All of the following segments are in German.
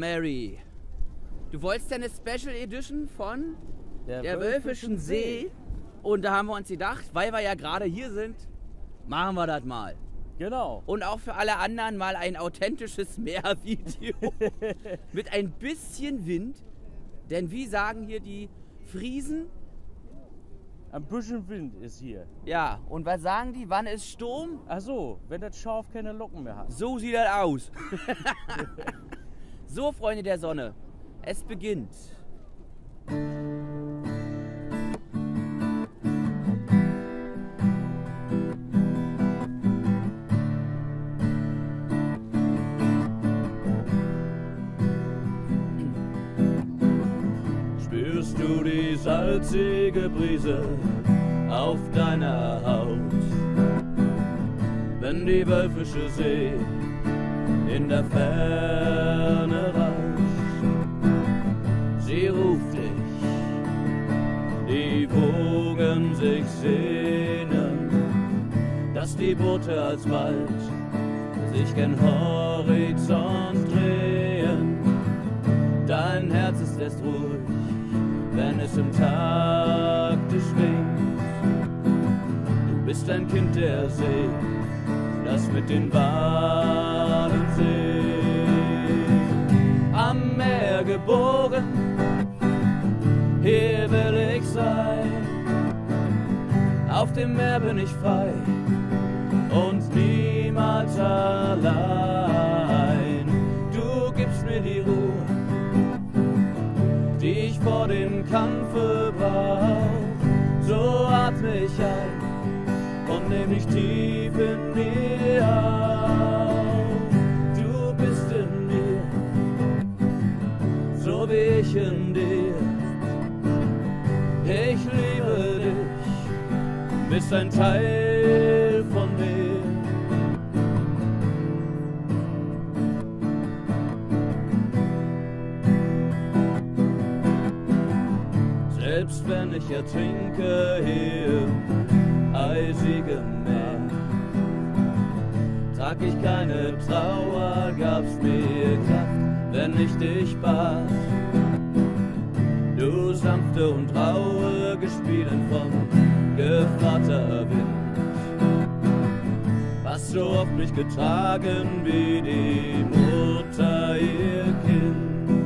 Mary, du wolltest ja eine Special Edition von der Wölfischen See. Und da haben wir uns gedacht, weil wir ja gerade hier sind, machen wir das mal. Genau. Und auch für alle anderen mal ein authentisches Meervideo mit ein bisschen Wind. Denn wie sagen hier die Friesen? Ein bisschen Wind ist hier. Ja, und was sagen die? Wann ist Sturm? Ach so, wenn das Schaf keine Locken mehr hat. So sieht das aus. So, Freunde der Sonne, es beginnt. Spürst du die salzige Brise auf deiner Haut, wenn die Wölfische See in der Ferne rauscht? Sie ruft dich, die Wogen sich sehnen, dass die Boote alsbald sich gen Horizont drehen. Dein Herz ist erst ruhig, wenn es im Takte schwingt. Du bist ein Kind der See, das mit den Walen singt. Am Meer geboren, hier will ich sein. Auf dem Meer bin ich frei und niemals allein. Du gibst mir die Ruhe, die ich vor dem Kampfe brauch. So atme ich ein und nehm dich tief in mir auf. Du bist in mir, so wie ich in dir. Ich liebe dich, bist ein Teil von mir. Selbst wenn ich ertrinke hier im eisigen Meer, trag ich keine Trauer, gabst mir Kraft, wenn ich dich bat. Du sanfte und raue, gespielen vom Gevatterwind, hast so oft mich getragen wie die Mutter ihr Kind.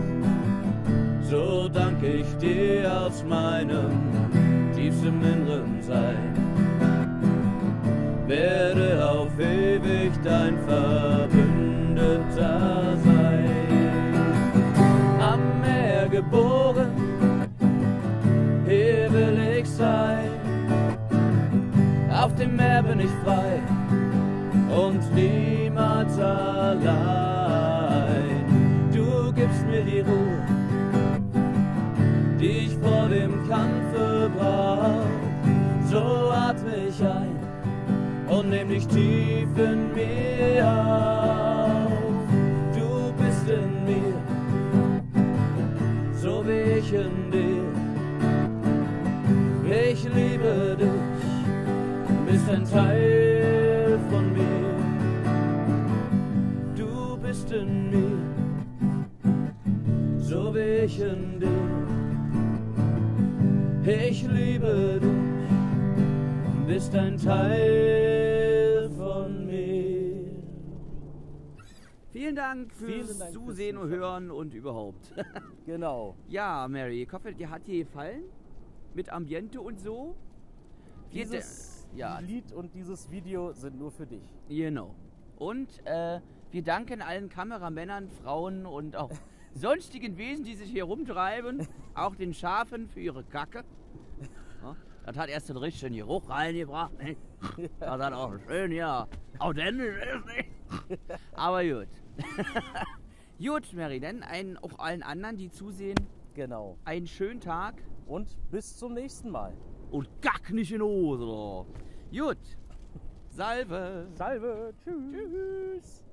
So danke ich dir aus meinem tiefsten Inneren sein, werde auf ewig dein Verbündeter sein. Am Meer geboren, hier will ich sein. Auf dem Meer bin ich frei und niemals allein. Du gibst mir die Ruhe, die ich vor dem Kampfe brauch. So atme ich ein und nehm dich tief in mir auf. Du bist in mir, so wie ich in dir. Ich liebe dich, bist ein Teil von mir. Du bist in mir, so wie ich in dir. Ich liebe dich, bist ein Teil von mir. Vielen Dank fürs Zusehen und Hören und überhaupt. Genau. Ja, Mary, ich hoffe, dir hat dir gefallen. Mit Ambiente und so. Dieses Lied und dieses Video sind nur für dich. Genau. Und wir danken allen Kameramännern, Frauen und auch sonstigen Wesen, die sich hier rumtreiben. Auch den Schafen für ihre Kacke. Ja, das hat erst den richtigen Geruch reingebracht. Ne? Das hat auch schön, ja, authentisch ist, nicht? Aber gut. Gut, Mary, dann auch allen anderen, die zusehen, Genau. einen schönen Tag. Und bis zum nächsten Mal. Und gack nicht in die Hose. Gut. Salve. Salve. Tschüss. Tschüss.